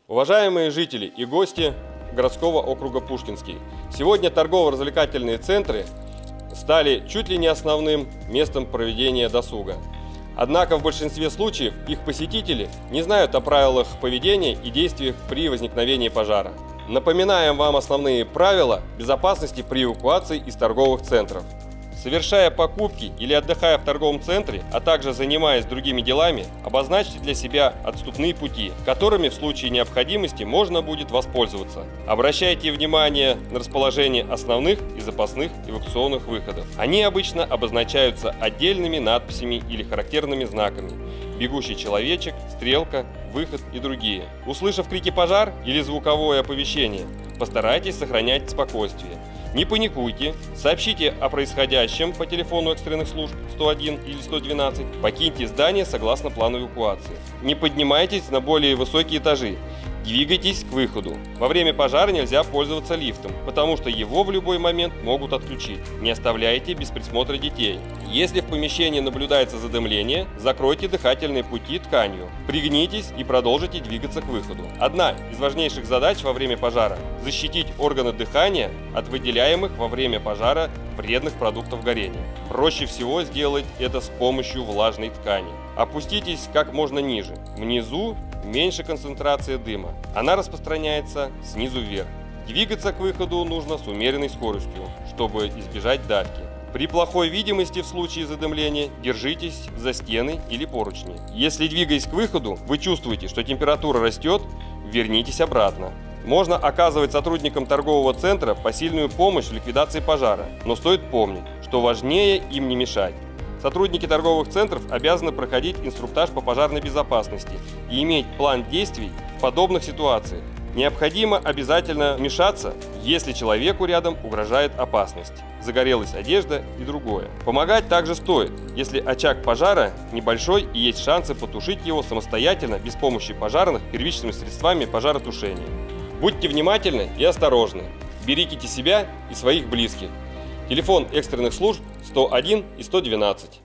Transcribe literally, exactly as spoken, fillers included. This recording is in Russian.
Уважаемые жители и гости городского округа Пушкинский, сегодня торгово-развлекательные центры стали чуть ли не основным местом проведения досуга. Однако в большинстве случаев их посетители не знают о правилах поведения и действиях при возникновении пожара. Напоминаем вам основные правила безопасности при эвакуации из торговых центров. Совершая покупки или отдыхая в торговом центре, а также занимаясь другими делами, обозначьте для себя отступные пути, которыми в случае необходимости можно будет воспользоваться. Обращайте внимание на расположение основных и запасных эвакуационных выходов. Они обычно обозначаются отдельными надписями или характерными знаками: бегущий человечек, стрелка, выход и другие. Услышав крики «пожар» или звуковое оповещение, постарайтесь сохранять спокойствие. Не паникуйте, сообщите о происходящем по телефону экстренных служб сто один или сто двенадцать, покиньте здание согласно плану эвакуации. Не поднимайтесь на более высокие этажи, двигайтесь к выходу. Во время пожара нельзя пользоваться лифтом, потому что его в любой момент могут отключить. Не оставляйте без присмотра детей. Если в помещении наблюдается задымление, закройте дыхательные пути тканью, пригнитесь и продолжите двигаться к выходу. Одна из важнейших задач во время пожара – защитить органы дыхания от выделяемых во время пожара вредных продуктов горения. Проще всего сделать это с помощью влажной ткани. Опуститесь как можно ниже. Внизу меньше концентрация дыма. Она распространяется снизу вверх. Двигаться к выходу нужно с умеренной скоростью, чтобы избежать давки. При плохой видимости в случае задымления держитесь за стены или поручни. Если, двигаясь к выходу, вы чувствуете, что температура растет, вернитесь обратно. Можно оказывать сотрудникам торгового центра посильную помощь в ликвидации пожара, но стоит помнить, что важнее им не мешать. Сотрудники торговых центров обязаны проходить инструктаж по пожарной безопасности и иметь план действий в подобных ситуациях. Необходимо обязательно вмешаться, если человеку рядом угрожает опасность, загорелась одежда и другое. Помогать также стоит, если очаг пожара небольшой и есть шансы потушить его самостоятельно без помощи пожарных первичными средствами пожаротушения. Будьте внимательны и осторожны. Берегите себя и своих близких. Телефон экстренных служб сто один и сто двенадцать.